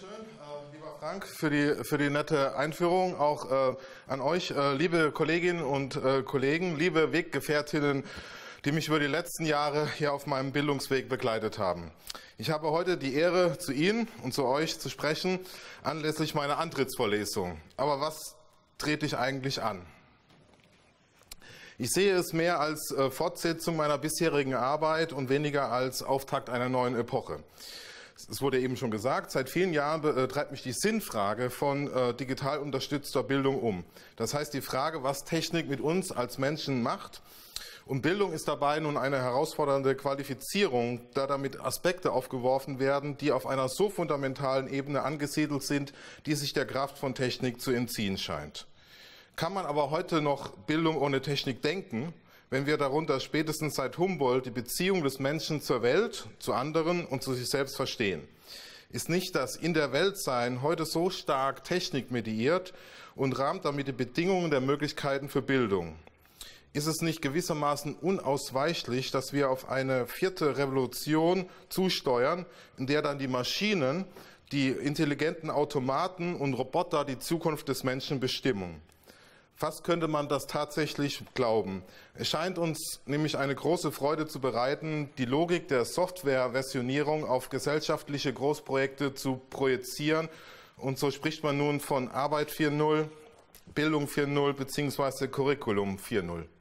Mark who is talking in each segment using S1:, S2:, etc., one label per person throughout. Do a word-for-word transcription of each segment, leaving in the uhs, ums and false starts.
S1: schön, äh, lieber Frank, für die, für die nette Einführung. Auch äh, an euch, äh, liebe Kolleginnen und äh, Kollegen, liebe Weggefährtinnen, die mich über die letzten Jahre hier auf meinem Bildungsweg begleitet haben. Ich habe heute die Ehre, zu Ihnen und zu euch zu sprechen, anlässlich meiner Antrittsvorlesung. Aber was trete ich eigentlich an? Ich sehe es mehr als äh, Fortsetzung meiner bisherigen Arbeit und weniger als Auftakt einer neuen Epoche. Es wurde eben schon gesagt, seit vielen Jahren äh, treibt mich die Sinnfrage von äh, digital unterstützter Bildung um. Das heißt die Frage, was Technik mit uns als Menschen macht. Und Bildung ist dabei nun eine herausfordernde Qualifizierung, da damit Aspekte aufgeworfen werden, die auf einer so fundamentalen Ebene angesiedelt sind, die sich der Kraft von Technik zu entziehen scheint. Kann man aber heute noch Bildung ohne Technik denken, wenn wir darunter spätestens seit Humboldt die Beziehung des Menschen zur Welt, zu anderen und zu sich selbst verstehen? Ist nicht das In der Weltsein heute so stark technikmediiert und rahmt damit die Bedingungen der Möglichkeiten für Bildung? Ist es nicht gewissermaßen unausweichlich, dass wir auf eine vierte Revolution zusteuern, in der dann die Maschinen, die intelligenten Automaten und Roboter die Zukunft des Menschen bestimmen? Fast könnte man das tatsächlich glauben. Es scheint uns nämlich eine große Freude zu bereiten, die Logik der Softwareversionierung auf gesellschaftliche Großprojekte zu projizieren. Und so spricht man nun von Arbeit vier Punkt null, Bildung vier Punkt null bzw. Curriculum vier Punkt null.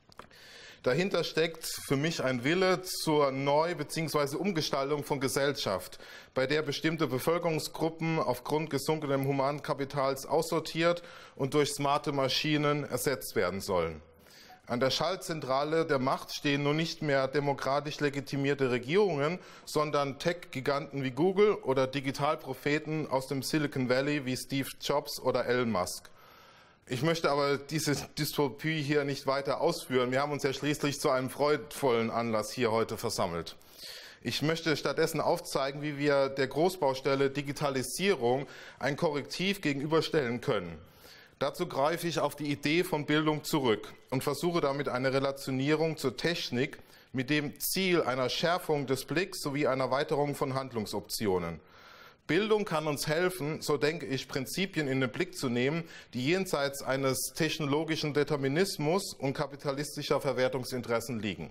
S1: Dahinter steckt für mich ein Wille zur Neu- bzw. Umgestaltung von Gesellschaft, bei der bestimmte Bevölkerungsgruppen aufgrund gesunkenem Humankapitals aussortiert und durch smarte Maschinen ersetzt werden sollen. An der Schaltzentrale der Macht stehen nun nicht mehr demokratisch legitimierte Regierungen, sondern Tech-Giganten wie Google oder Digitalpropheten aus dem Silicon Valley wie Steve Jobs oder Elon Musk. Ich möchte aber diese Dystopie hier nicht weiter ausführen. Wir haben uns ja schließlich zu einem freudvollen Anlass hier heute versammelt. Ich möchte stattdessen aufzeigen, wie wir der Großbaustelle Digitalisierung ein Korrektiv gegenüberstellen können. Dazu greife ich auf die Idee von Bildung zurück und versuche damit eine Relationierung zur Technik mit dem Ziel einer Schärfung des Blicks sowie einer Erweiterung von Handlungsoptionen. Bildung kann uns helfen, so denke ich, Prinzipien in den Blick zu nehmen, die jenseits eines technologischen Determinismus und kapitalistischer Verwertungsinteressen liegen.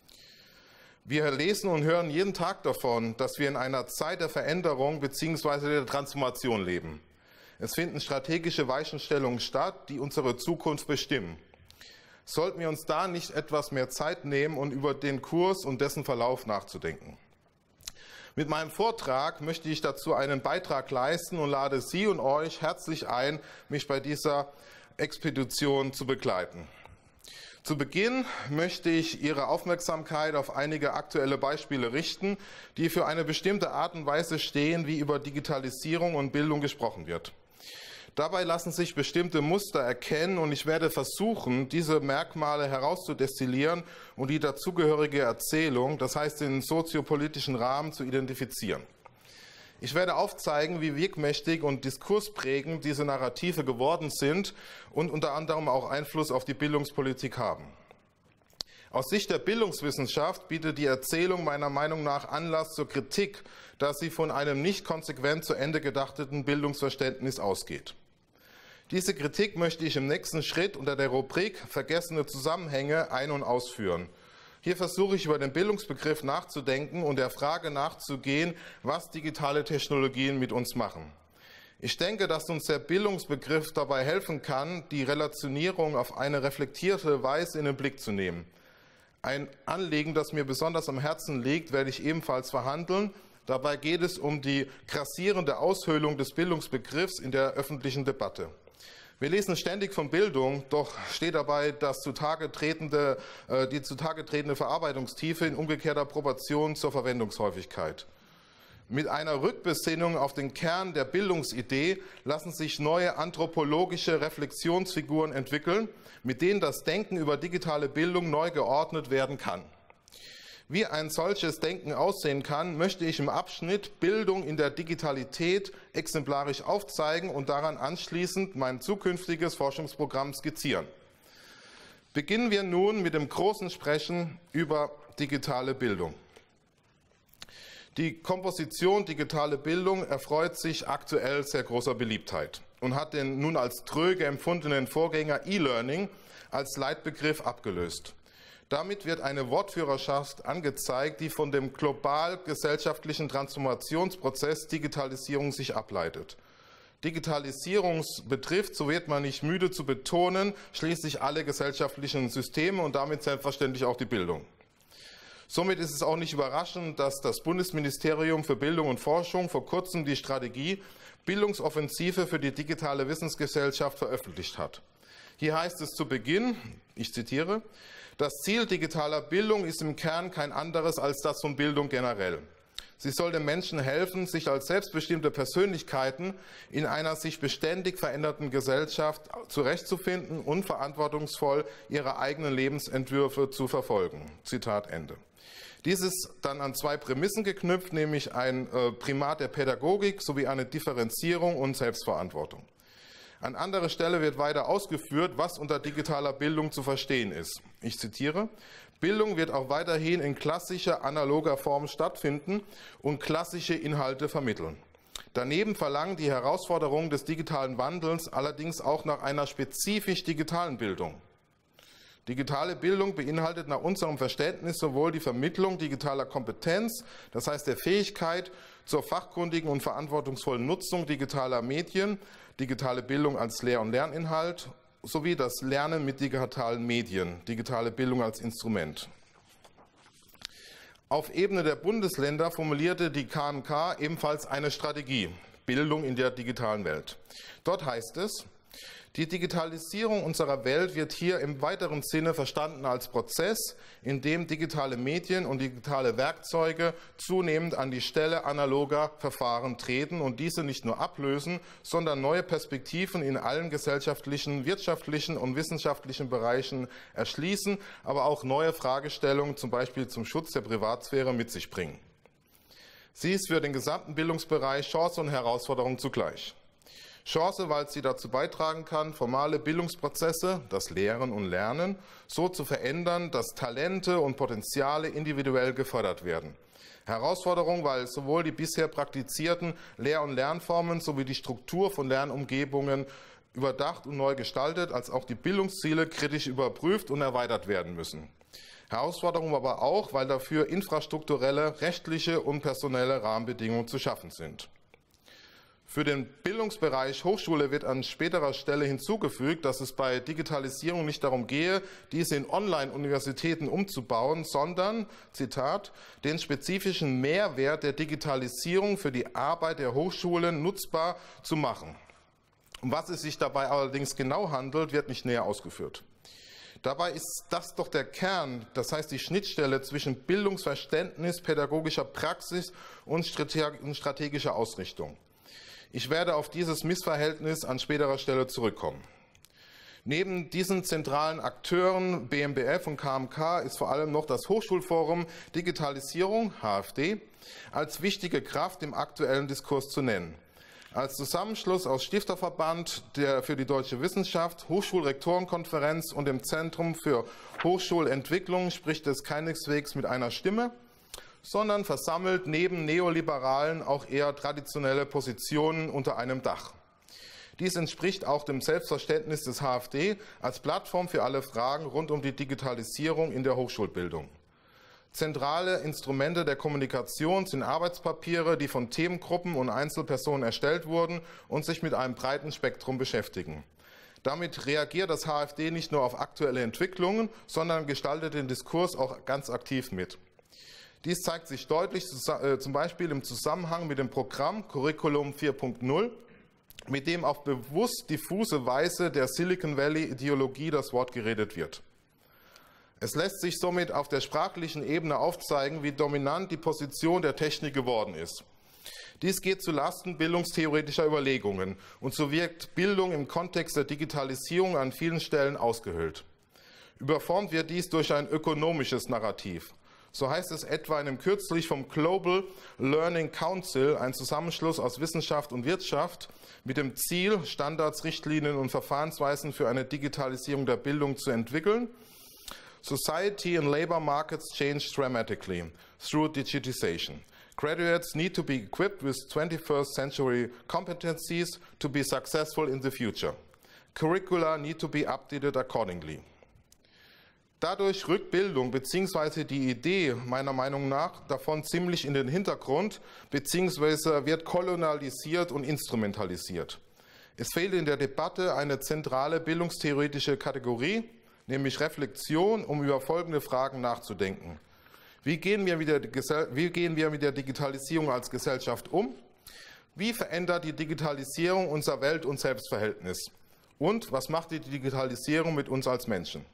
S1: Wir lesen und hören jeden Tag davon, dass wir in einer Zeit der Veränderung bzw. der Transformation leben. Es finden strategische Weichenstellungen statt, die unsere Zukunft bestimmen. Sollten wir uns da nicht etwas mehr Zeit nehmen und über den Kurs und dessen Verlauf nachzudenken? Mit meinem Vortrag möchte ich dazu einen Beitrag leisten und lade Sie und euch herzlich ein, mich bei dieser Expedition zu begleiten. Zu Beginn möchte ich Ihre Aufmerksamkeit auf einige aktuelle Beispiele richten, die für eine bestimmte Art und Weise stehen, wie über Digitalisierung und Bildung gesprochen wird. Dabei lassen sich bestimmte Muster erkennen und ich werde versuchen, diese Merkmale herauszudestillieren und die dazugehörige Erzählung, das heißt den soziopolitischen Rahmen, zu identifizieren. Ich werde aufzeigen, wie wirkmächtig und diskursprägend diese Narrative geworden sind und unter anderem auch Einfluss auf die Bildungspolitik haben. Aus Sicht der Bildungswissenschaft bietet die Erzählung meiner Meinung nach Anlass zur Kritik, da sie von einem nicht konsequent zu Ende gedachten Bildungsverständnis ausgeht. Diese Kritik möchte ich im nächsten Schritt unter der Rubrik Vergessene Zusammenhänge ein- und ausführen. Hier versuche ich über den Bildungsbegriff nachzudenken und der Frage nachzugehen, was digitale Technologien mit uns machen. Ich denke, dass uns der Bildungsbegriff dabei helfen kann, die Relationierung auf eine reflektierte Weise in den Blick zu nehmen. Ein Anliegen, das mir besonders am Herzen liegt, werde ich ebenfalls verhandeln. Dabei geht es um die grassierende Aushöhlung des Bildungsbegriffs in der öffentlichen Debatte. Wir lesen ständig von Bildung, doch steht dabei das zutage tretende, äh, die zutage tretende Verarbeitungstiefe in umgekehrter Proportion zur Verwendungshäufigkeit. Mit einer Rückbesinnung auf den Kern der Bildungsidee lassen sich neue anthropologische Reflexionsfiguren entwickeln, mit denen das Denken über digitale Bildung neu geordnet werden kann. Wie ein solches Denken aussehen kann, möchte ich im Abschnitt Bildung in der Digitalität exemplarisch aufzeigen und daran anschließend mein zukünftiges Forschungsprogramm skizzieren. Beginnen wir nun mit dem großen Sprechen über digitale Bildung. Die Komposition digitale Bildung erfreut sich aktuell sehr großer Beliebtheit und hat den nun als tröge empfundenen Vorgänger E-Learning als Leitbegriff abgelöst. Damit wird eine Wortführerschaft angezeigt, die von dem global gesellschaftlichen Transformationsprozess Digitalisierung sich ableitet. Digitalisierung betrifft, so wird man nicht müde zu betonen, schließlich alle gesellschaftlichen Systeme und damit selbstverständlich auch die Bildung. Somit ist es auch nicht überraschend, dass das Bundesministerium für Bildung und Forschung vor kurzem die Strategie Bildungsoffensive für die digitale Wissensgesellschaft veröffentlicht hat. Hier heißt es zu Beginn, ich zitiere, das Ziel digitaler Bildung ist im Kern kein anderes als das von Bildung generell. Sie soll den Menschen helfen, sich als selbstbestimmte Persönlichkeiten in einer sich beständig verändernden Gesellschaft zurechtzufinden und verantwortungsvoll ihre eigenen Lebensentwürfe zu verfolgen. Zitat Ende. Dies ist dann an zwei Prämissen geknüpft, nämlich ein Primat der Pädagogik sowie eine Differenzierung und Selbstverantwortung. An anderer Stelle wird weiter ausgeführt, was unter digitaler Bildung zu verstehen ist. Ich zitiere, Bildung wird auch weiterhin in klassischer, analoger Form stattfinden und klassische Inhalte vermitteln. Daneben verlangen die Herausforderungen des digitalen Wandels allerdings auch nach einer spezifisch digitalen Bildung. Digitale Bildung beinhaltet nach unserem Verständnis sowohl die Vermittlung digitaler Kompetenz, das heißt der Fähigkeit zur fachkundigen und verantwortungsvollen Nutzung digitaler Medien, digitale Bildung als Lehr- und Lerninhalt, sowie das Lernen mit digitalen Medien, digitale Bildung als Instrument. Auf Ebene der Bundesländer formulierte die K M K ebenfalls eine Strategie, Bildung in der digitalen Welt. Dort heißt es, die Digitalisierung unserer Welt wird hier im weiteren Sinne verstanden als Prozess, in dem digitale Medien und digitale Werkzeuge zunehmend an die Stelle analoger Verfahren treten und diese nicht nur ablösen, sondern neue Perspektiven in allen gesellschaftlichen, wirtschaftlichen und wissenschaftlichen Bereichen erschließen, aber auch neue Fragestellungen, zum Beispiel zum Schutz der Privatsphäre, mit sich bringen. Sie ist für den gesamten Bildungsbereich Chance und Herausforderung zugleich. Chance, weil sie dazu beitragen kann, formale Bildungsprozesse, das Lehren und Lernen, so zu verändern, dass Talente und Potenziale individuell gefördert werden. Herausforderung, weil sowohl die bisher praktizierten Lehr- und Lernformen sowie die Struktur von Lernumgebungen überdacht und neu gestaltet, als auch die Bildungsziele kritisch überprüft und erweitert werden müssen. Herausforderung aber auch, weil dafür infrastrukturelle, rechtliche und personelle Rahmenbedingungen zu schaffen sind. Für den Bildungsbereich Hochschule wird an späterer Stelle hinzugefügt, dass es bei Digitalisierung nicht darum gehe, diese in Online-Universitäten umzubauen, sondern, Zitat, den spezifischen Mehrwert der Digitalisierung für die Arbeit der Hochschulen nutzbar zu machen. Um was es sich dabei allerdings genau handelt, wird nicht näher ausgeführt. Dabei ist das doch der Kern, das heißt die Schnittstelle zwischen Bildungsverständnis, pädagogischer Praxis und strategischer Ausrichtung. Ich werde auf dieses Missverhältnis an späterer Stelle zurückkommen. Neben diesen zentralen Akteuren B M B F und K M K ist vor allem noch das Hochschulforum Digitalisierung, H F D, als wichtige Kraft im aktuellen Diskurs zu nennen. Als Zusammenschluss aus Stifterverband der für die deutsche Wissenschaft, Hochschulrektorenkonferenz und dem Zentrum für Hochschulentwicklung spricht es keineswegs mit einer Stimme, sondern versammelt neben Neoliberalen auch eher traditionelle Positionen unter einem Dach. Dies entspricht auch dem Selbstverständnis des H F D als Plattform für alle Fragen rund um die Digitalisierung in der Hochschulbildung. Zentrale Instrumente der Kommunikation sind Arbeitspapiere, die von Themengruppen und Einzelpersonen erstellt wurden und sich mit einem breiten Spektrum beschäftigen. Damit reagiert das H F D nicht nur auf aktuelle Entwicklungen, sondern gestaltet den Diskurs auch ganz aktiv mit. Dies zeigt sich deutlich zum Beispiel im Zusammenhang mit dem Programm Curriculum vier punkt null, mit dem auf bewusst diffuse Weise der Silicon Valley-Ideologie das Wort geredet wird. Es lässt sich somit auf der sprachlichen Ebene aufzeigen, wie dominant die Position der Technik geworden ist. Dies geht zulasten bildungstheoretischer Überlegungen und so wirkt Bildung im Kontext der Digitalisierung an vielen Stellen ausgehöhlt. Überformt wird dies durch ein ökonomisches Narrativ. So heißt es etwa in einem kürzlich vom Global Learning Council, ein Zusammenschluss aus Wissenschaft und Wirtschaft, mit dem Ziel, Standards, Richtlinien und Verfahrensweisen für eine Digitalisierung der Bildung zu entwickeln. Society and labor markets change dramatically through digitization. Graduates need to be equipped with twenty-first century competencies to be successful in the future. Curricula need to be updated accordingly. Dadurch rückt Bildung bzw. die Idee meiner Meinung nach davon ziemlich in den Hintergrund bzw. wird kolonialisiert und instrumentalisiert. Es fehlt in der Debatte eine zentrale bildungstheoretische Kategorie, nämlich Reflexion, um über folgende Fragen nachzudenken. Wie gehen wir mit der, wie gehen wir mit der Digitalisierung als Gesellschaft um? Wie verändert die Digitalisierung unser Welt- und Selbstverhältnis? Und was macht die Digitalisierung mit uns als Menschen?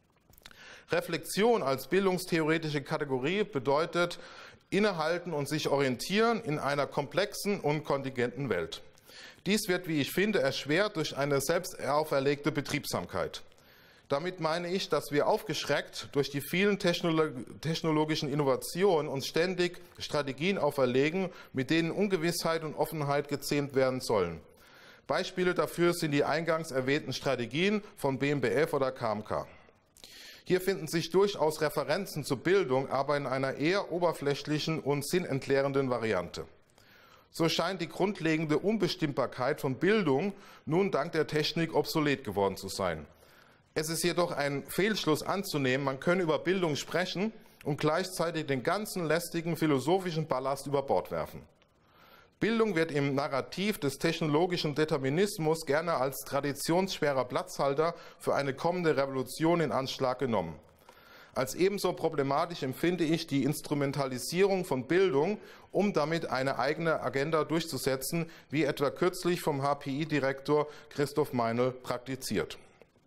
S1: Reflexion als bildungstheoretische Kategorie bedeutet innehalten und sich orientieren in einer komplexen und kontingenten Welt. Dies wird, wie ich finde, erschwert durch eine selbst auferlegte Betriebsamkeit. Damit meine ich, dass wir aufgeschreckt durch die vielen technologischen Innovationen uns ständig Strategien auferlegen, mit denen Ungewissheit und Offenheit gezähmt werden sollen. Beispiele dafür sind die eingangs erwähnten Strategien von B M B F oder K M K. Hier finden sich durchaus Referenzen zur Bildung, aber in einer eher oberflächlichen und sinnentleerenden Variante. So scheint die grundlegende Unbestimmbarkeit von Bildung nun dank der Technik obsolet geworden zu sein. Es ist jedoch ein Fehlschluss anzunehmen, man könne über Bildung sprechen und gleichzeitig den ganzen lästigen philosophischen Ballast über Bord werfen. Bildung wird im Narrativ des technologischen Determinismus gerne als traditionsschwerer Platzhalter für eine kommende Revolution in Anschlag genommen. Als ebenso problematisch empfinde ich die Instrumentalisierung von Bildung, um damit eine eigene Agenda durchzusetzen, wie etwa kürzlich vom H P I-Direktor Christoph Meinl praktiziert.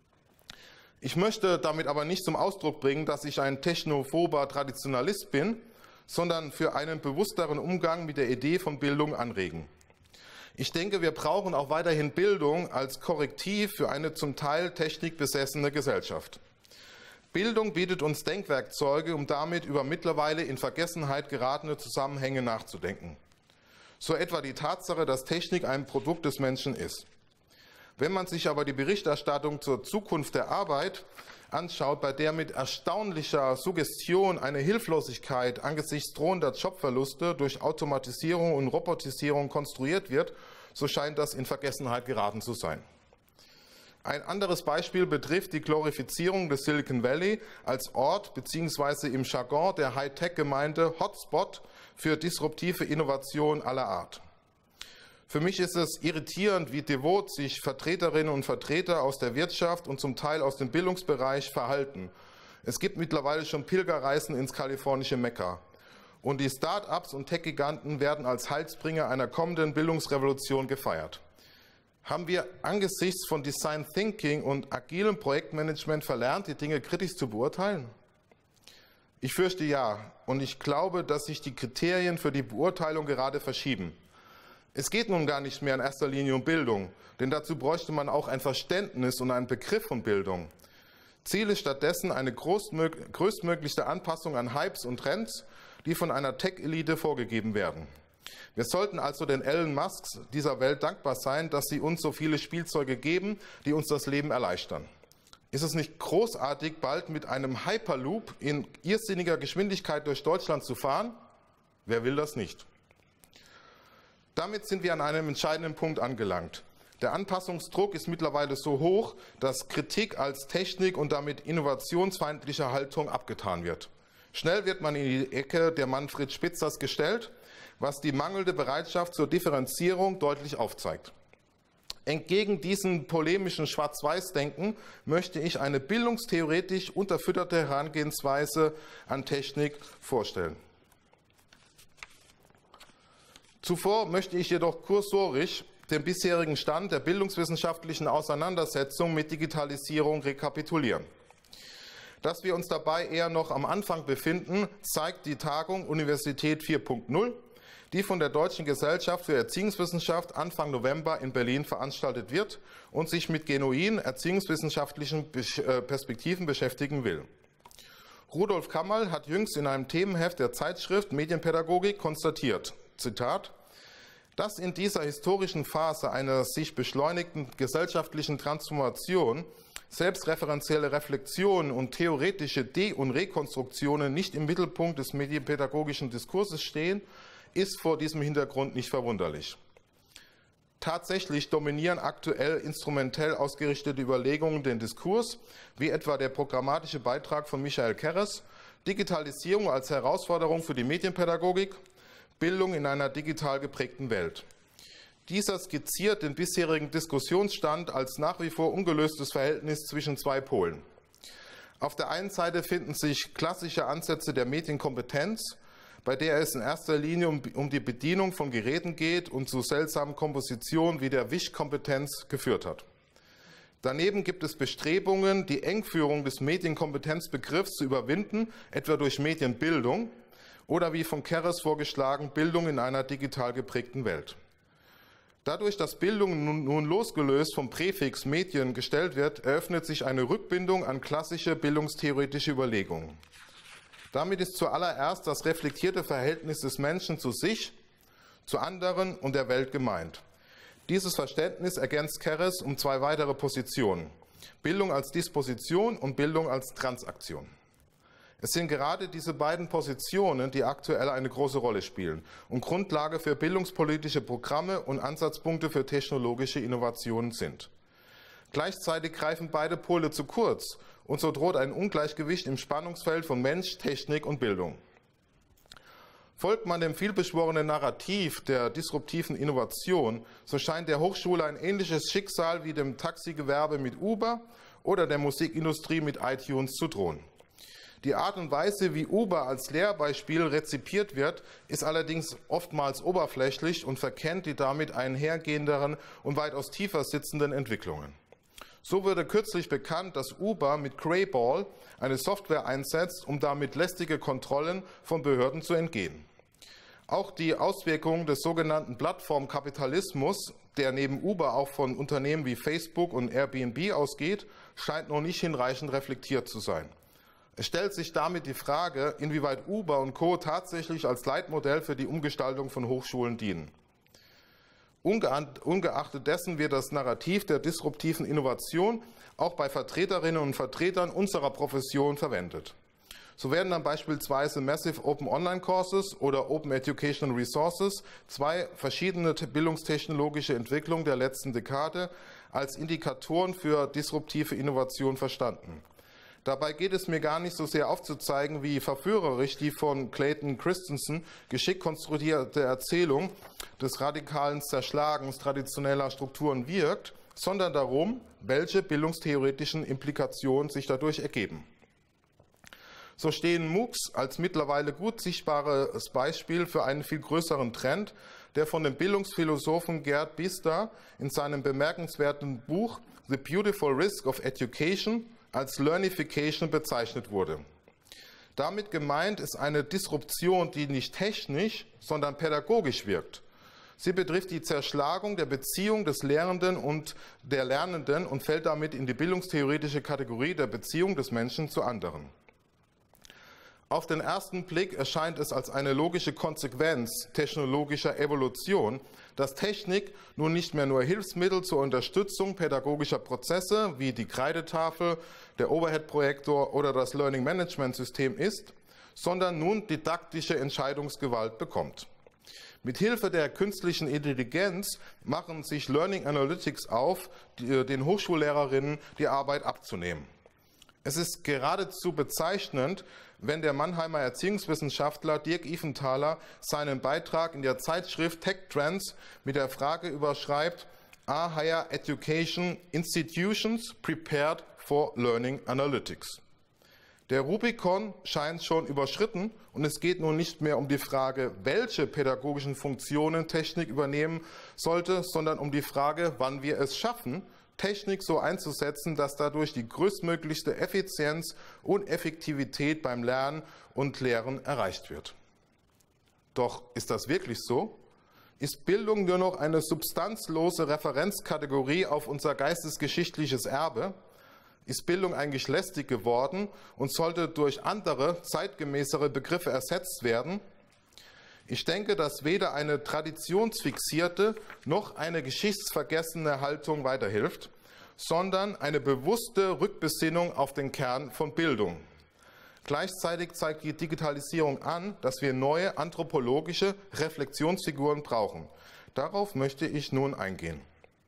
S1: Ich möchte damit aber nicht zum Ausdruck bringen, dass ich ein technophober Traditionalist bin, sondern für einen bewussteren Umgang mit der Idee von Bildung anregen. Ich denke, wir brauchen auch weiterhin Bildung als Korrektiv für eine zum Teil technikbesessene Gesellschaft. Bildung bietet uns Denkwerkzeuge, um damit über mittlerweile in Vergessenheit geratene Zusammenhänge nachzudenken. So etwa die Tatsache, dass Technik ein Produkt des Menschen ist. Wenn man sich aber die Berichterstattung zur Zukunft der Arbeit anschaut, bei der mit erstaunlicher Suggestion eine Hilflosigkeit angesichts drohender Jobverluste durch Automatisierung und Robotisierung konstruiert wird, so scheint das in Vergessenheit geraten zu sein. Ein anderes Beispiel betrifft die Glorifizierung des Silicon Valley als Ort bzw. im Jargon der Hightech-Gemeinde Hotspot für disruptive Innovation aller Art. Für mich ist es irritierend, wie devot sich Vertreterinnen und Vertreter aus der Wirtschaft und zum Teil aus dem Bildungsbereich verhalten. Es gibt mittlerweile schon Pilgerreisen ins kalifornische Mekka. Und die Start-ups und Tech-Giganten werden als Heilsbringer einer kommenden Bildungsrevolution gefeiert. Haben wir angesichts von Design Thinking und agilem Projektmanagement verlernt, die Dinge kritisch zu beurteilen? Ich fürchte ja. Und ich glaube, dass sich die Kriterien für die Beurteilung gerade verschieben. Es geht nun gar nicht mehr in erster Linie um Bildung, denn dazu bräuchte man auch ein Verständnis und einen Begriff von Bildung. Ziel ist stattdessen eine größtmögliche Anpassung an Hypes und Trends, die von einer Tech-Elite vorgegeben werden. Wir sollten also den Elon Musks dieser Welt dankbar sein, dass sie uns so viele Spielzeuge geben, die uns das Leben erleichtern. Ist es nicht großartig, bald mit einem Hyperloop in irrsinniger Geschwindigkeit durch Deutschland zu fahren? Wer will das nicht? Damit sind wir an einem entscheidenden Punkt angelangt. Der Anpassungsdruck ist mittlerweile so hoch, dass Kritik als Technik und damit innovationsfeindliche Haltung abgetan wird. Schnell wird man in die Ecke der Manfred Spitzers gestellt, was die mangelnde Bereitschaft zur Differenzierung deutlich aufzeigt. Entgegen diesem polemischen Schwarz-Weiß-Denken möchte ich eine bildungstheoretisch unterfütterte Herangehensweise an Technik vorstellen. Zuvor möchte ich jedoch kursorisch den bisherigen Stand der bildungswissenschaftlichen Auseinandersetzung mit Digitalisierung rekapitulieren. Dass wir uns dabei eher noch am Anfang befinden, zeigt die Tagung Universität vier Punkt null, die von der Deutschen Gesellschaft für Erziehungswissenschaft Anfang November in Berlin veranstaltet wird und sich mit genuinen erziehungswissenschaftlichen Perspektiven beschäftigen will. Rudolf Kammerl hat jüngst in einem Themenheft der Zeitschrift Medienpädagogik konstatiert, Zitat, dass in dieser historischen Phase einer sich beschleunigten gesellschaftlichen Transformation selbstreferenzielle Reflexionen und theoretische De- und Rekonstruktionen nicht im Mittelpunkt des medienpädagogischen Diskurses stehen, ist vor diesem Hintergrund nicht verwunderlich. Tatsächlich dominieren aktuell instrumentell ausgerichtete Überlegungen den Diskurs, wie etwa der programmatische Beitrag von Michael Keres, Digitalisierung als Herausforderung für die Medienpädagogik, Bildung in einer digital geprägten Welt. Dieser skizziert den bisherigen Diskussionsstand als nach wie vor ungelöstes Verhältnis zwischen zwei Polen. Auf der einen Seite finden sich klassische Ansätze der Medienkompetenz, bei der es in erster Linie um, um die Bedienung von Geräten geht und zu seltsamen Kompositionen wie der Wischkompetenz geführt hat. Daneben gibt es Bestrebungen, die Engführung des Medienkompetenzbegriffs zu überwinden, etwa durch Medienbildung oder wie von Keres vorgeschlagen, Bildung in einer digital geprägten Welt. Dadurch, dass Bildung nun, nun losgelöst vom Präfix Medien gestellt wird, eröffnet sich eine Rückbindung an klassische bildungstheoretische Überlegungen. Damit ist zuallererst das reflektierte Verhältnis des Menschen zu sich, zu anderen und der Welt gemeint. Dieses Verständnis ergänzt Keres um zwei weitere Positionen: Bildung als Disposition und Bildung als Transaktion. Es sind gerade diese beiden Positionen, die aktuell eine große Rolle spielen und Grundlage für bildungspolitische Programme und Ansatzpunkte für technologische Innovationen sind. Gleichzeitig greifen beide Pole zu kurz und so droht ein Ungleichgewicht im Spannungsfeld von Mensch, Technik und Bildung. Folgt man dem vielbeschworenen Narrativ der disruptiven Innovation, so scheint der Hochschule ein ähnliches Schicksal wie dem Taxigewerbe mit Uber oder der Musikindustrie mit iTunes zu drohen. Die Art und Weise, wie Uber als Lehrbeispiel rezipiert wird, ist allerdings oftmals oberflächlich und verkennt die damit einhergehenderen und weitaus tiefer sitzenden Entwicklungen. So wurde kürzlich bekannt, dass Uber mit Greyball eine Software einsetzt, um damit lästige Kontrollen von Behörden zu entgehen. Auch die Auswirkungen des sogenannten Plattformkapitalismus, der neben Uber auch von Unternehmen wie Facebook und Airbnb ausgeht, scheint noch nicht hinreichend reflektiert zu sein. Es stellt sich damit die Frage, inwieweit Uber und Co. tatsächlich als Leitmodell für die Umgestaltung von Hochschulen dienen. Ungeachtet dessen wird das Narrativ der disruptiven Innovation auch bei Vertreterinnen und Vertretern unserer Profession verwendet. So werden dann beispielsweise Massive Open Online Courses oder Open Educational Resources, zwei verschiedene bildungstechnologische Entwicklungen der letzten Dekade, als Indikatoren für disruptive Innovation verstanden. Dabei geht es mir gar nicht so sehr aufzuzeigen, wie verführerisch die von Clayton Christensen geschickt konstruierte Erzählung des radikalen Zerschlagens traditioneller Strukturen wirkt, sondern darum, welche bildungstheoretischen Implikationen sich dadurch ergeben. So stehen MOOCs als mittlerweile gut sichtbares Beispiel für einen viel größeren Trend, der von dem Bildungsphilosophen Gerd Biester in seinem bemerkenswerten Buch The Beautiful Risk of Education als Learnification bezeichnet wurde. Damit gemeint ist eine Disruption, die nicht technisch, sondern pädagogisch wirkt. Sie betrifft die Zerschlagung der Beziehung des Lehrenden und der Lernenden und fällt damit in die bildungstheoretische Kategorie der Beziehung des Menschen zu anderen. Auf den ersten Blick erscheint es als eine logische Konsequenz technologischer Evolution, dass Technik nun nicht mehr nur Hilfsmittel zur Unterstützung pädagogischer Prozesse wie die Kreidetafel, der Overhead-Projektor oder das Learning-Management-System ist, sondern nun didaktische Entscheidungsgewalt bekommt. Mit Hilfe der künstlichen Intelligenz machen sich Learning Analytics auf, die, den Hochschullehrerinnen die Arbeit abzunehmen. Es ist geradezu bezeichnend, wenn der Mannheimer Erziehungswissenschaftler Dirk Iffenthaler seinen Beitrag in der Zeitschrift Tech Trends mit der Frage überschreibt: Are Higher Education Institutions prepared for Learning Analytics? Der Rubikon scheint schon überschritten und es geht nun nicht mehr um die Frage, welche pädagogischen Funktionen Technik übernehmen sollte, sondern um die Frage, wann wir es schaffen, Technik so einzusetzen, dass dadurch die größtmöglichste Effizienz und Effektivität beim Lernen und Lehren erreicht wird. Doch ist das wirklich so? Ist Bildung nur noch eine substanzlose Referenzkategorie auf unser geistesgeschichtliches Erbe? Ist Bildung eigentlich lästig geworden und sollte durch andere, zeitgemäßere Begriffe ersetzt werden? Ich denke, dass weder eine traditionsfixierte noch eine geschichtsvergessene Haltung weiterhilft, sondern eine bewusste Rückbesinnung auf den Kern von Bildung. Gleichzeitig zeigt die Digitalisierung an, dass wir neue anthropologische Reflexionsfiguren brauchen. Darauf möchte ich nun eingehen.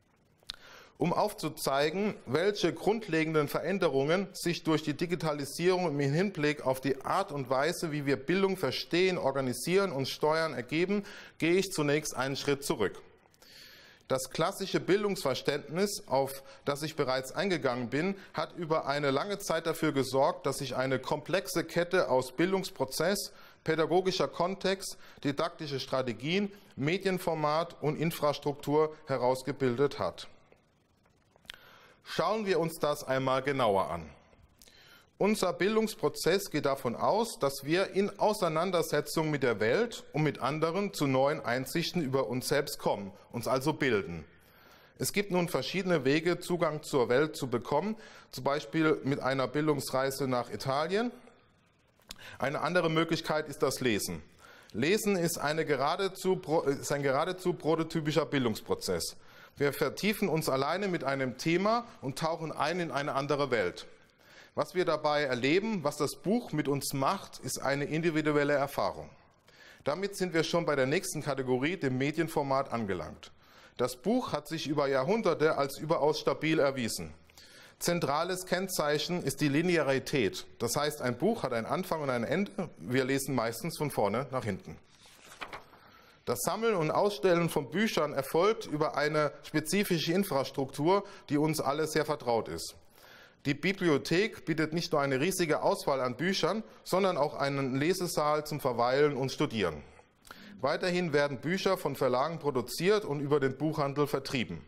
S1: Um aufzuzeigen, welche grundlegenden Veränderungen sich durch die Digitalisierung im Hinblick auf die Art und Weise, wie wir Bildung verstehen, organisieren und steuern, ergeben, gehe ich zunächst einen Schritt zurück. Das klassische Bildungsverständnis, auf das ich bereits eingegangen bin, hat über eine lange Zeit dafür gesorgt, dass sich eine komplexe Kette aus Bildungsprozess, pädagogischer Kontext, didaktische Strategien, Medienformat und Infrastruktur herausgebildet hat. Schauen wir uns das einmal genauer an. Unser Bildungsprozess geht davon aus, dass wir in Auseinandersetzung mit der Welt und mit anderen zu neuen Einsichten über uns selbst kommen, uns also bilden. Es gibt nun verschiedene Wege, Zugang zur Welt zu bekommen, zum Beispiel mit einer Bildungsreise nach Italien. Eine andere Möglichkeit ist das Lesen. Lesen ist, eine geradezu, ist ein geradezu prototypischer Bildungsprozess. Wir vertiefen uns alleine mit einem Thema und tauchen ein in eine andere Welt. Was wir dabei erleben, was das Buch mit uns macht, ist eine individuelle Erfahrung. Damit sind wir schon bei der nächsten Kategorie, dem Medienformat, angelangt. Das Buch hat sich über Jahrhunderte als überaus stabil erwiesen. Zentrales Kennzeichen ist die Linearität. Das heißt, ein Buch hat einen Anfang und ein Ende. Wir lesen meistens von vorne nach hinten. Das Sammeln und Ausstellen von Büchern erfolgt über eine spezifische Infrastruktur, die uns alle sehr vertraut ist. Die Bibliothek bietet nicht nur eine riesige Auswahl an Büchern, sondern auch einen Lesesaal zum Verweilen und Studieren. Weiterhin werden Bücher von Verlagen produziert und über den Buchhandel vertrieben.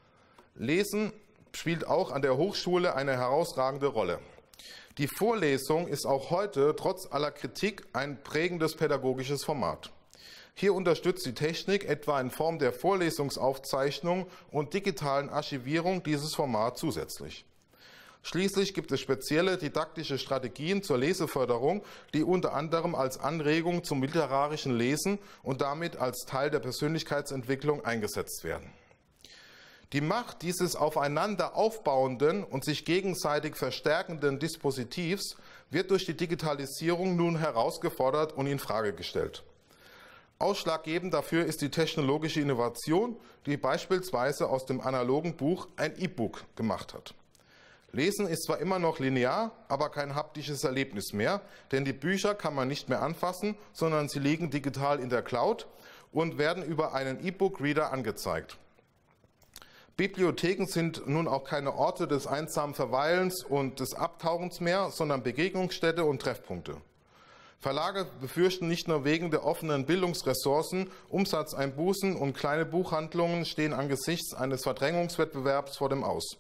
S1: Lesen spielt auch an der Hochschule eine herausragende Rolle. Die Vorlesung ist auch heute, trotz aller Kritik, ein prägendes pädagogisches Format. Hier unterstützt die Technik etwa in Form der Vorlesungsaufzeichnung und digitalen Archivierung dieses Format zusätzlich. Schließlich gibt es spezielle didaktische Strategien zur Leseförderung, die unter anderem als Anregung zum literarischen Lesen und damit als Teil der Persönlichkeitsentwicklung eingesetzt werden. Die Macht dieses aufeinander aufbauenden und sich gegenseitig verstärkenden Dispositivs wird durch die Digitalisierung nun herausgefordert und in Frage gestellt. Ausschlaggebend dafür ist die technologische Innovation, die beispielsweise aus dem analogen Buch ein E-Book gemacht hat. Lesen ist zwar immer noch linear, aber kein haptisches Erlebnis mehr, denn die Bücher kann man nicht mehr anfassen, sondern sie liegen digital in der Cloud und werden über einen E-Book-Reader angezeigt. Bibliotheken sind nun auch keine Orte des einsamen Verweilens und des Abtauchens mehr, sondern Begegnungsstätte und Treffpunkte. Verlage befürchten nicht nur wegen der offenen Bildungsressourcen Umsatzeinbußen und kleine Buchhandlungen stehen angesichts eines Verdrängungswettbewerbs vor dem Aus.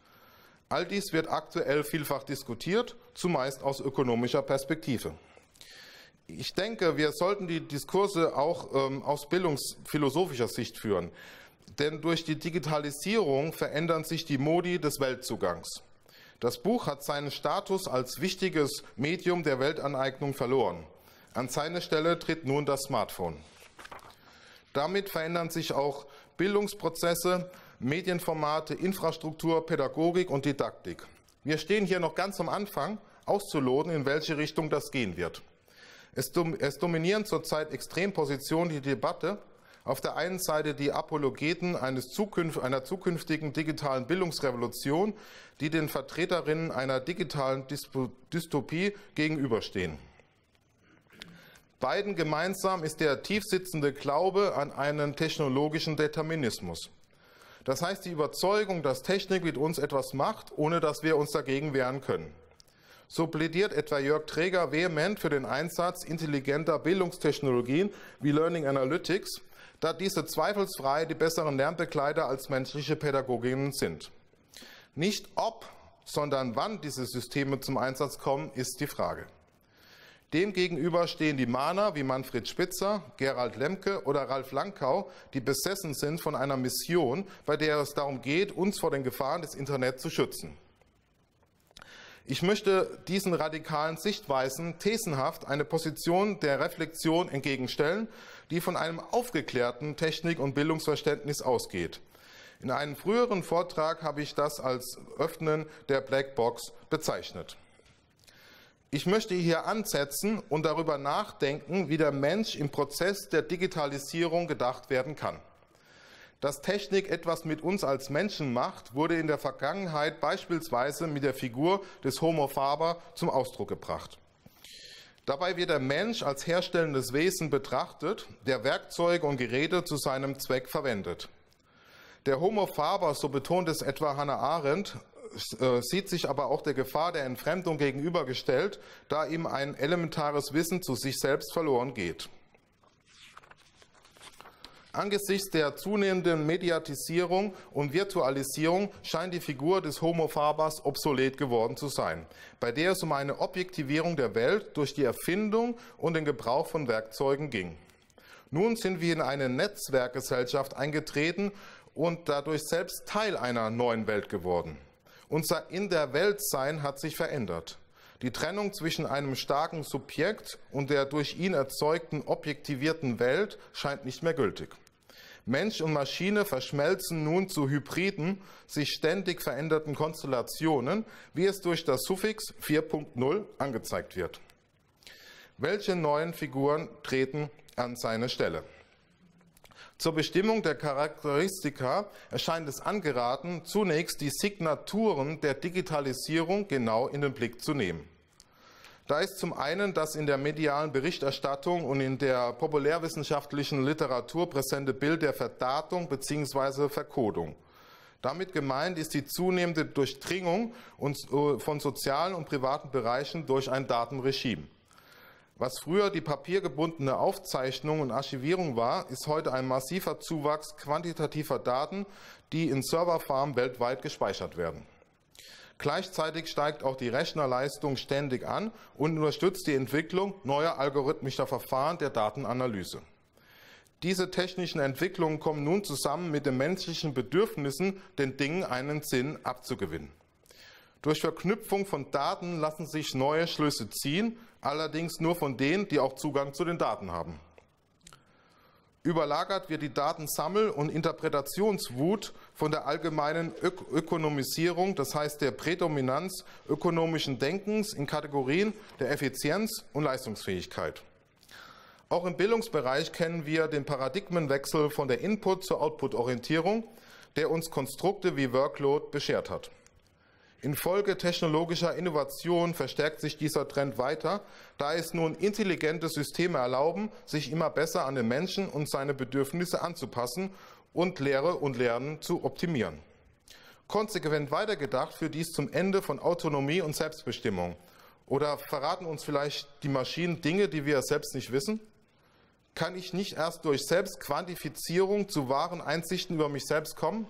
S1: All dies wird aktuell vielfach diskutiert, zumeist aus ökonomischer Perspektive. Ich denke, wir sollten die Diskurse auch ähm, aus bildungsphilosophischer Sicht führen, denn durch die Digitalisierung verändern sich die Modi des Weltzugangs. Das Buch hat seinen Status als wichtiges Medium der Weltaneignung verloren. An seine Stelle tritt nun das Smartphone. Damit verändern sich auch Bildungsprozesse, Medienformate, Infrastruktur, Pädagogik und Didaktik. Wir stehen hier noch ganz am Anfang, auszuloten, in welche Richtung das gehen wird. Es, dom es dominieren zurzeit Extrempositionen die Debatte. Auf der einen Seite die Apologeten eines Zukünft einer zukünftigen digitalen Bildungsrevolution, die den Vertreterinnen einer digitalen Dystopie gegenüberstehen. Beiden gemeinsam ist der tiefsitzende Glaube an einen technologischen Determinismus. Das heißt die Überzeugung, dass Technik mit uns etwas macht, ohne dass wir uns dagegen wehren können. So plädiert etwa Jörg Träger vehement für den Einsatz intelligenter Bildungstechnologien wie Learning Analytics, da diese zweifelsfrei die besseren Lernbegleiter als menschliche Pädagoginnen sind. Nicht ob, sondern wann diese Systeme zum Einsatz kommen, ist die Frage. Demgegenüber stehen die Mahner wie Manfred Spitzer, Gerald Lemke oder Ralf Lankau, die besessen sind von einer Mission, bei der es darum geht, uns vor den Gefahren des Internets zu schützen. Ich möchte diesen radikalen Sichtweisen thesenhaft eine Position der Reflexion entgegenstellen, die von einem aufgeklärten Technik- und Bildungsverständnis ausgeht. In einem früheren Vortrag habe ich das als Öffnen der Blackbox bezeichnet. Ich möchte hier ansetzen und darüber nachdenken, wie der Mensch im Prozess der Digitalisierung gedacht werden kann. Dass Technik etwas mit uns als Menschen macht, wurde in der Vergangenheit beispielsweise mit der Figur des Homo faber zum Ausdruck gebracht. Dabei wird der Mensch als herstellendes Wesen betrachtet, der Werkzeuge und Geräte zu seinem Zweck verwendet. Der Homo faber, so betont es etwa Hannah Arendt, sieht sich aber auch der Gefahr der Entfremdung gegenübergestellt, da ihm ein elementares Wissen zu sich selbst verloren geht. Angesichts der zunehmenden Mediatisierung und Virtualisierung scheint die Figur des Homo fabers obsolet geworden zu sein, bei der es um eine Objektivierung der Welt durch die Erfindung und den Gebrauch von Werkzeugen ging. Nun sind wir in eine Netzwerkgesellschaft eingetreten und dadurch selbst Teil einer neuen Welt geworden. Unser In der Welt Sein hat sich verändert. Die Trennung zwischen einem starken Subjekt und der durch ihn erzeugten objektivierten Welt scheint nicht mehr gültig. Mensch und Maschine verschmelzen nun zu hybriden, sich ständig veränderten Konstellationen, wie es durch das Suffix vier Punkt null angezeigt wird. Welche neuen Figuren treten an seine Stelle? Zur Bestimmung der Charakteristika erscheint es angeraten, zunächst die Signaturen der Digitalisierung genau in den Blick zu nehmen. Da ist zum einen das in der medialen Berichterstattung und in der populärwissenschaftlichen Literatur präsente Bild der Verdatung bzw. Verkodung. Damit gemeint ist die zunehmende Durchdringung von sozialen und privaten Bereichen durch ein Datenregime. Was früher die papiergebundene Aufzeichnung und Archivierung war, ist heute ein massiver Zuwachs quantitativer Daten, die in Serverfarmen weltweit gespeichert werden. Gleichzeitig steigt auch die Rechnerleistung ständig an und unterstützt die Entwicklung neuer algorithmischer Verfahren der Datenanalyse. Diese technischen Entwicklungen kommen nun zusammen mit den menschlichen Bedürfnissen, den Dingen einen Sinn abzugewinnen. Durch Verknüpfung von Daten lassen sich neue Schlüsse ziehen, allerdings nur von denen, die auch Zugang zu den Daten haben. Überlagert wird die Datensammel- und Interpretationswut von der allgemeinen Ök- Ökonomisierung, das heißt der Prädominanz ökonomischen Denkens in Kategorien der Effizienz und Leistungsfähigkeit. Auch im Bildungsbereich kennen wir den Paradigmenwechsel von der Input- zur Output-Orientierung, der uns Konstrukte wie Workload beschert hat. Infolge technologischer Innovation verstärkt sich dieser Trend weiter, da es nun intelligente Systeme erlauben, sich immer besser an den Menschen und seine Bedürfnisse anzupassen und Lehre und Lernen zu optimieren. Konsequent weitergedacht führt dies zum Ende von Autonomie und Selbstbestimmung. Oder verraten uns vielleicht die Maschinen Dinge, die wir selbst nicht wissen? Kann ich nicht erst durch Selbstquantifizierung zu wahren Einsichten über mich selbst kommen?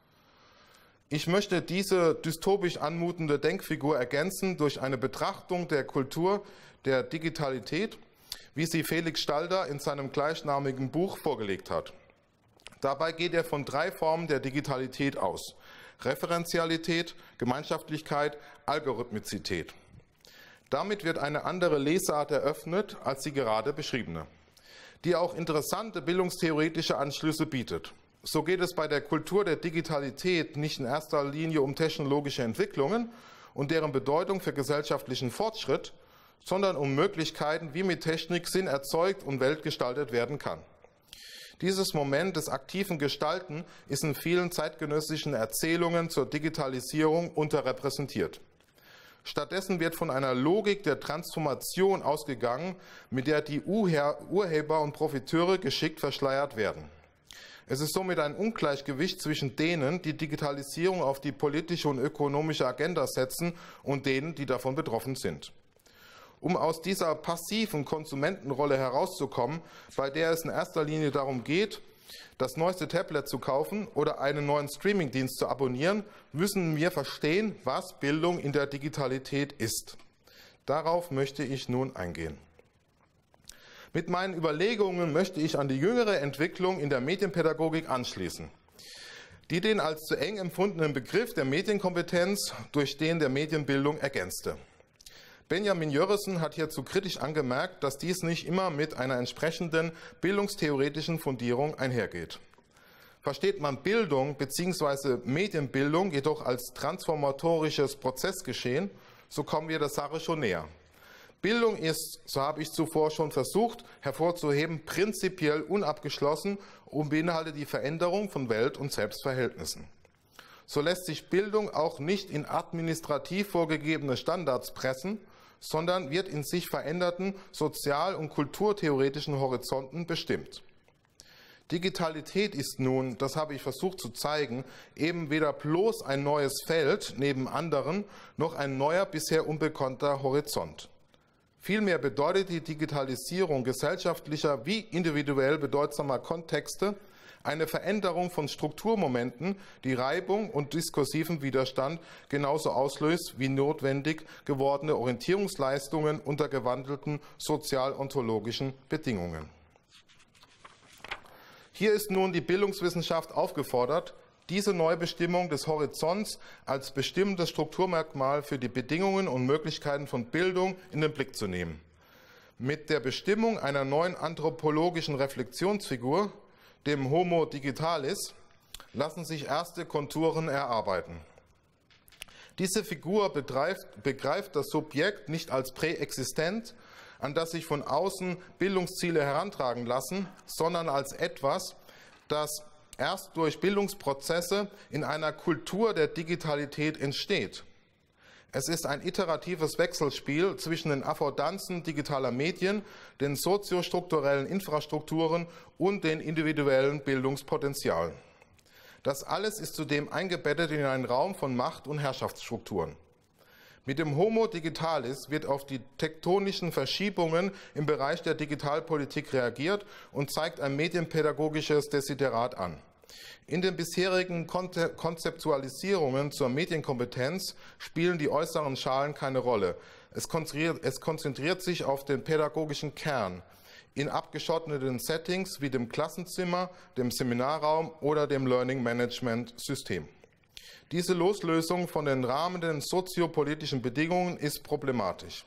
S1: Ich möchte diese dystopisch anmutende Denkfigur ergänzen durch eine Betrachtung der Kultur der Digitalität, wie sie Felix Stalder in seinem gleichnamigen Buch vorgelegt hat. Dabei geht er von drei Formen der Digitalität aus: Referenzialität, Gemeinschaftlichkeit, Algorithmizität. Damit wird eine andere Lesart eröffnet als die gerade beschriebene, die auch interessante bildungstheoretische Anschlüsse bietet. So geht es bei der Kultur der Digitalität nicht in erster Linie um technologische Entwicklungen und deren Bedeutung für gesellschaftlichen Fortschritt, sondern um Möglichkeiten, wie mit Technik Sinn erzeugt und Welt gestaltet werden kann. Dieses Moment des aktiven Gestalten ist in vielen zeitgenössischen Erzählungen zur Digitalisierung unterrepräsentiert. Stattdessen wird von einer Logik der Transformation ausgegangen, mit der die Urheber und Profiteure geschickt verschleiert werden. Es ist somit ein Ungleichgewicht zwischen denen, die Digitalisierung auf die politische und ökonomische Agenda setzen, und denen, die davon betroffen sind. Um aus dieser passiven Konsumentenrolle herauszukommen, bei der es in erster Linie darum geht, das neueste Tablet zu kaufen oder einen neuen Streamingdienst zu abonnieren, müssen wir verstehen, was Bildung in der Digitalität ist. Darauf möchte ich nun eingehen. Mit meinen Überlegungen möchte ich an die jüngere Entwicklung in der Medienpädagogik anschließen, die den als zu eng empfundenen Begriff der Medienkompetenz durch den der Medienbildung ergänzte. Benjamin Jörrissen hat hierzu kritisch angemerkt, dass dies nicht immer mit einer entsprechenden bildungstheoretischen Fundierung einhergeht. Versteht man Bildung bzw. Medienbildung jedoch als transformatorisches Prozessgeschehen, so kommen wir der Sache schon näher. Bildung ist, so habe ich zuvor schon versucht hervorzuheben, prinzipiell unabgeschlossen und beinhaltet die Veränderung von Welt- und Selbstverhältnissen. So lässt sich Bildung auch nicht in administrativ vorgegebene Standards pressen, sondern wird in sich veränderten sozial- und kulturtheoretischen Horizonten bestimmt. Digitalität ist nun, das habe ich versucht zu zeigen, eben weder bloß ein neues Feld neben anderen, noch ein neuer, bisher unbekannter Horizont. Vielmehr bedeutet die Digitalisierung gesellschaftlicher wie individuell bedeutsamer Kontexte eine Veränderung von Strukturmomenten, die Reibung und diskursiven Widerstand genauso auslöst wie notwendig gewordene Orientierungsleistungen unter gewandelten sozial-ontologischen Bedingungen. Hier ist nun die Bildungswissenschaft aufgefordert, diese Neubestimmung des Horizonts als bestimmendes Strukturmerkmal für die Bedingungen und Möglichkeiten von Bildung in den Blick zu nehmen. Mit der Bestimmung einer neuen anthropologischen Reflexionsfigur, dem Homo digitalis, lassen sich erste Konturen erarbeiten. Diese Figur begreift, begreift das Subjekt nicht als präexistent, an das sich von außen Bildungsziele herantragen lassen, sondern als etwas, das erst durch Bildungsprozesse in einer Kultur der Digitalität entsteht. Es ist ein iteratives Wechselspiel zwischen den Affordanzen digitaler Medien, den soziostrukturellen Infrastrukturen und den individuellen Bildungspotenzialen. Das alles ist zudem eingebettet in einen Raum von Macht- und Herrschaftsstrukturen. Mit dem Homo digitalis wird auf die tektonischen Verschiebungen im Bereich der Digitalpolitik reagiert und zeigt ein medienpädagogisches Desiderat an. In den bisherigen Konzeptualisierungen zur Medienkompetenz spielen die äußeren Schalen keine Rolle. Es konzentriert, es konzentriert sich auf den pädagogischen Kern in abgeschotteten Settings wie dem Klassenzimmer, dem Seminarraum oder dem Learning Management System. Diese Loslösung von den rahmenden soziopolitischen Bedingungen ist problematisch.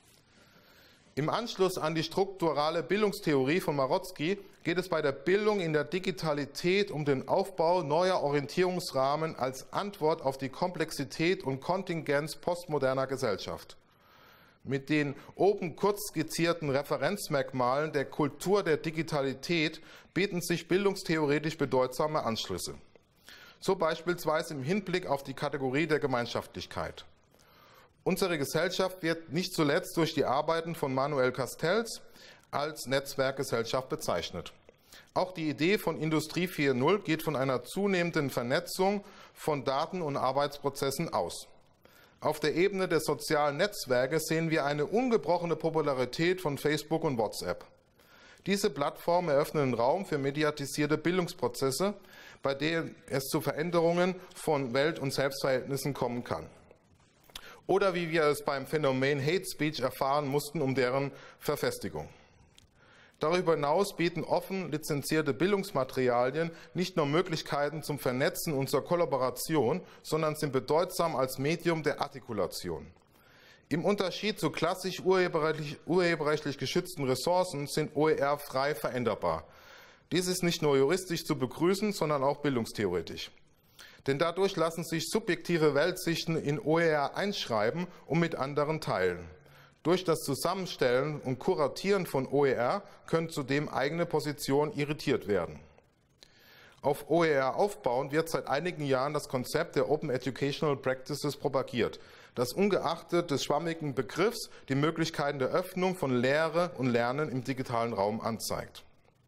S1: Im Anschluss an die strukturale Bildungstheorie von Marotzki geht es bei der Bildung in der Digitalität um den Aufbau neuer Orientierungsrahmen als Antwort auf die Komplexität und Kontingenz postmoderner Gesellschaft. Mit den oben kurz skizzierten Referenzmerkmalen der Kultur der Digitalität bieten sich bildungstheoretisch bedeutsame Anschlüsse. So beispielsweise im Hinblick auf die Kategorie der Gemeinschaftlichkeit. Unsere Gesellschaft wird nicht zuletzt durch die Arbeiten von Manuel Castells als Netzwerkgesellschaft bezeichnet. Auch die Idee von Industrie vier Punkt null geht von einer zunehmenden Vernetzung von Daten und Arbeitsprozessen aus. Auf der Ebene der sozialen Netzwerke sehen wir eine ungebrochene Popularität von Facebook und WhatsApp. Diese Plattformen eröffnen Raum für mediatisierte Bildungsprozesse, bei denen es zu Veränderungen von Welt- und Selbstverhältnissen kommen kann. Oder wie wir es beim Phänomen Hate Speech erfahren mussten, um deren Verfestigung. Darüber hinaus bieten offen lizenzierte Bildungsmaterialien nicht nur Möglichkeiten zum Vernetzen und zur Kollaboration, sondern sind bedeutsam als Medium der Artikulation. Im Unterschied zu klassisch urheberrechtlich, urheberrechtlich geschützten Ressourcen sind O E R frei veränderbar. Dies ist nicht nur juristisch zu begrüßen, sondern auch bildungstheoretisch. Denn dadurch lassen sich subjektive Weltsichten in O E R einschreiben und mit anderen teilen. Durch das Zusammenstellen und Kuratieren von O E R können zudem eigene Positionen irritiert werden. Auf O E R aufbauend wird seit einigen Jahren das Konzept der Open Educational Practices propagiert, das ungeachtet des schwammigen Begriffs die Möglichkeiten der Öffnung von Lehre und Lernen im digitalen Raum anzeigt.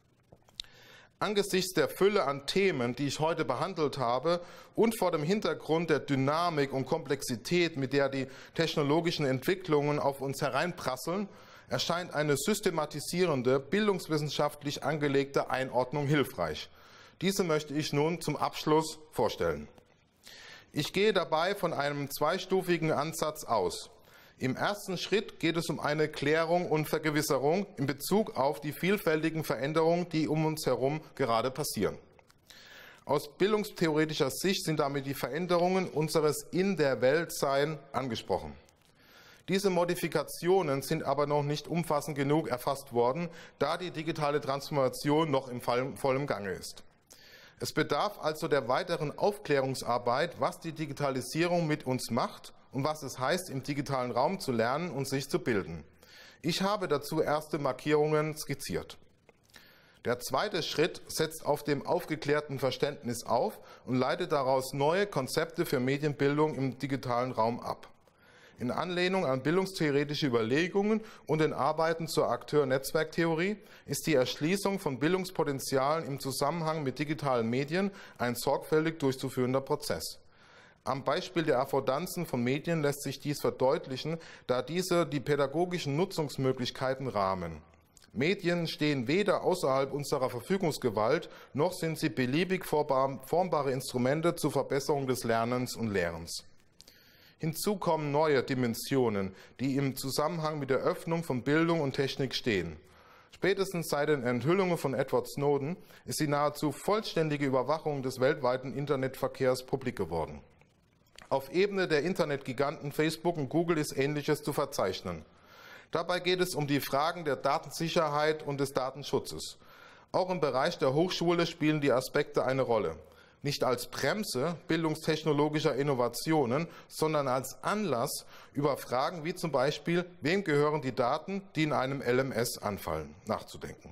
S1: Angesichts der Fülle an Themen, die ich heute behandelt habe, und vor dem Hintergrund der Dynamik und Komplexität, mit der die technologischen Entwicklungen auf uns hereinprasseln, erscheint eine systematisierende, bildungswissenschaftlich angelegte Einordnung hilfreich. Diese möchte ich nun zum Abschluss vorstellen. Ich gehe dabei von einem zweistufigen Ansatz aus. Im ersten Schritt geht es um eine Klärung und Vergewisserung in Bezug auf die vielfältigen Veränderungen, die um uns herum gerade passieren. Aus bildungstheoretischer Sicht sind damit die Veränderungen unseres In der Welt-Sein angesprochen. Diese Modifikationen sind aber noch nicht umfassend genug erfasst worden, da die digitale Transformation noch im vollen Gange ist. Es bedarf also der weiteren Aufklärungsarbeit, was die Digitalisierung mit uns macht und was es heißt, im digitalen Raum zu lernen und sich zu bilden. Ich habe dazu erste Markierungen skizziert. Der zweite Schritt setzt auf dem aufgeklärten Verständnis auf und leitet daraus neue Konzepte für Medienbildung im digitalen Raum ab. In Anlehnung an bildungstheoretische Überlegungen und den Arbeiten zur Akteur-Netzwerktheorie ist die Erschließung von Bildungspotenzialen im Zusammenhang mit digitalen Medien ein sorgfältig durchzuführender Prozess. Am Beispiel der Affordanzen von Medien lässt sich dies verdeutlichen, da diese die pädagogischen Nutzungsmöglichkeiten rahmen. Medien stehen weder außerhalb unserer Verfügungsgewalt, noch sind sie beliebig formbare Instrumente zur Verbesserung des Lernens und Lehrens. Hinzu kommen neue Dimensionen, die im Zusammenhang mit der Öffnung von Bildung und Technik stehen. Spätestens seit den Enthüllungen von Edward Snowden ist die nahezu vollständige Überwachung des weltweiten Internetverkehrs publik geworden. Auf Ebene der Internetgiganten Facebook und Google ist Ähnliches zu verzeichnen. Dabei geht es um die Fragen der Datensicherheit und des Datenschutzes. Auch im Bereich der Hochschule spielen die Aspekte eine Rolle. Nicht als Bremse bildungstechnologischer Innovationen, sondern als Anlass, über Fragen wie zum Beispiel, wem gehören die Daten, die in einem L M S anfallen, nachzudenken.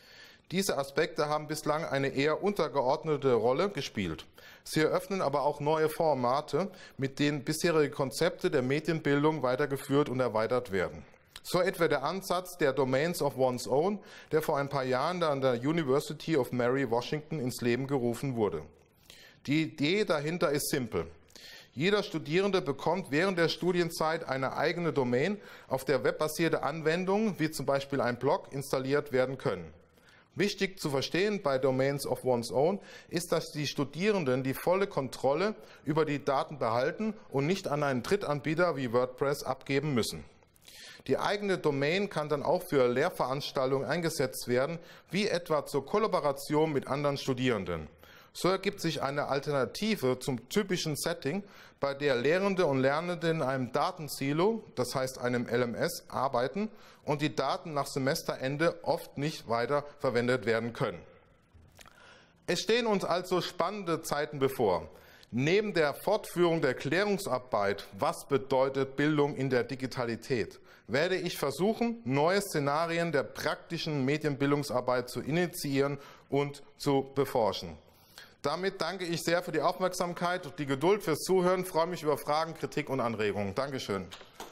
S1: Diese Aspekte haben bislang eine eher untergeordnete Rolle gespielt. Sie eröffnen aber auch neue Formate, mit denen bisherige Konzepte der Medienbildung weitergeführt und erweitert werden. So etwa der Ansatz der Domains of One's Own, der vor ein paar Jahren an der University of Mary Washington ins Leben gerufen wurde. Die Idee dahinter ist simpel. Jeder Studierende bekommt während der Studienzeit eine eigene Domain, auf der webbasierte Anwendungen, wie zum Beispiel ein Blog, installiert werden können. Wichtig zu verstehen bei Domains of One's Own ist, dass die Studierenden die volle Kontrolle über die Daten behalten und nicht an einen Drittanbieter wie WordPress abgeben müssen. Die eigene Domain kann dann auch für Lehrveranstaltungen eingesetzt werden, wie etwa zur Kollaboration mit anderen Studierenden. So ergibt sich eine Alternative zum typischen Setting, bei der Lehrende und Lernende in einem Datensilo, das heißt einem L M S, arbeiten und die Daten nach Semesterende oft nicht weiter verwendet werden können. Es stehen uns also spannende Zeiten bevor. Neben der Fortführung der Klärungsarbeit, was bedeutet Bildung in der Digitalität, werde ich versuchen, neue Szenarien der praktischen Medienbildungsarbeit zu initiieren und zu beforschen. Damit danke ich sehr für die Aufmerksamkeit und die Geduld fürs Zuhören. Ich freue mich über Fragen, Kritik und Anregungen. Dankeschön.